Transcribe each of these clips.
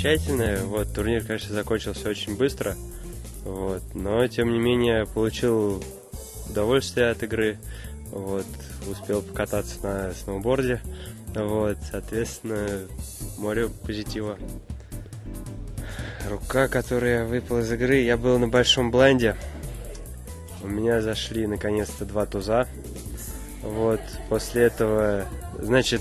замечательное. Вот, турнир, конечно, закончился очень быстро. Вот, но, тем не менее, получил удовольствие от игры. Вот, успел покататься на сноуборде. Вот, соответственно, море позитива. Рука, которая выпала из игры, я был на большом блайнде. У меня зашли наконец-то 2 туза. Вот, после этого, значит,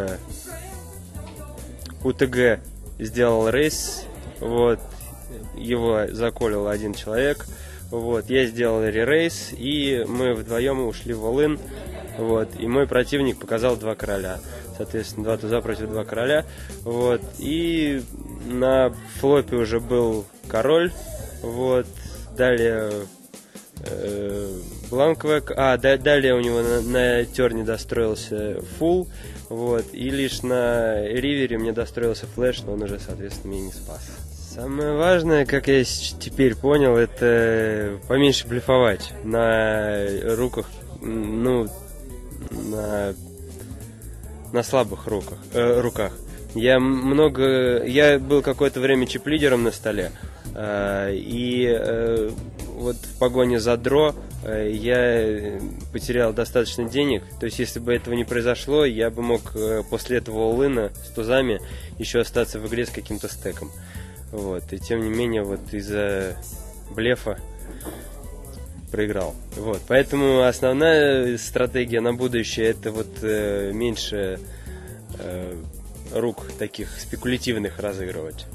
УТГ сделал рейс. Вот, его заколил один человек. Вот, я сделал ререйс, и мы вдвоем ушли в all-in. Вот, и мой противник показал 2 короля. Соответственно, 2 туза против 2 короля. Вот, и на флопе уже был король. Вот, далее бланковая... далее у него на терне достроился фул. Вот, и лишь на ривере мне достроился флеш, но он уже, соответственно, меня не спас. Самое важное, как я теперь понял, это поменьше блефовать на руках, ну, на слабых руках. Я был какое-то время чип-лидером на столе, и вот в погоне за дро я потерял достаточно денег. То есть, если бы этого не произошло, я бы мог после этого all-in с тузами еще остаться в игре с каким-то стеком. Вот, и тем не менее, вот из-за блефа проиграл. Вот, поэтому основная стратегия на будущее — это вот меньше рук таких спекулятивных разыгрывать.